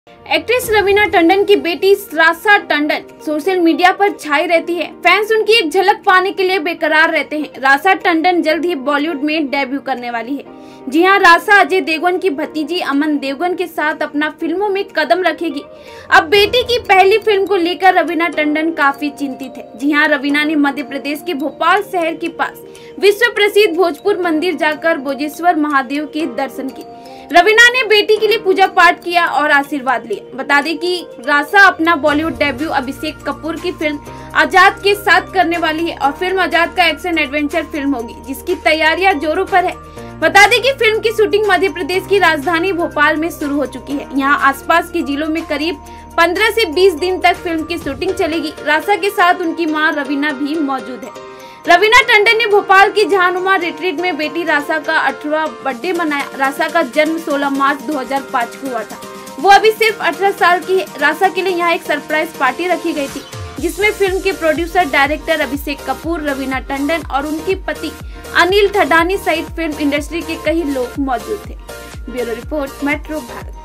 Actress Raveena Tandon की बेटी रासा Tandon social media पर छाई रहती है। फैंस उनकी एक झलक पाने के लिए बेकरार रहते हैं। रासा टंडन जल्द ही बॉलीवुड में डेब्यू करने वाली है। जी हां, रासा अजय देवगन की भतीजी अमन देवगन के साथ अपना फिल्मों में कदम रखेगी। अब बेटी की पहली फिल्म को लेकर रवीना टंडन काफी चिंतित है। जी हां, रवीना ने मध्य प्रदेश के भोपाल शहर के पास विश्व प्रसिद्ध भोजपुर मंदिर जाकर भोजेश्वर महादेव के दर्शन किए। रवीना ने बेटी के लिए पूजा पाठ किया और आशीर्वाद लिया। बता दें कि रासा अपना बॉलीवुड डेब्यू अभिषेक कपूर की फिल्म आजाद के साथ करने वाली है और फिल्म आजाद का एक्शन एडवेंचर फिल्म होगी, जिसकी तैयारियां जोरों पर है। बता दें कि फिल्म की शूटिंग मध्य प्रदेश की राजधानी भोपाल में शुरू हो चुकी है। यहाँ आसपास के जिलों में करीब 15 से 20 दिन तक फिल्म की शूटिंग चलेगी। रासा के साथ उनकी मां रवीना भी मौजूद है। रवीना टंडन ने भोपाल की जहानुमा रिट्रीट में बेटी रासा का 18वां बर्थडे मनाया। रासा का जन्म 16 मार्च 2005 को हुआ था। वो अभी सिर्फ 18 साल की है। रासा के लिए यहाँ एक सरप्राइज पार्टी रखी गई थी, जिसमें फिल्म के प्रोड्यूसर डायरेक्टर अभिषेक कपूर, रवीना टंडन और उनके पति अनिल ठडानी सहित फिल्म इंडस्ट्री के कई लोग मौजूद थे। Bureau report, metro Bharat.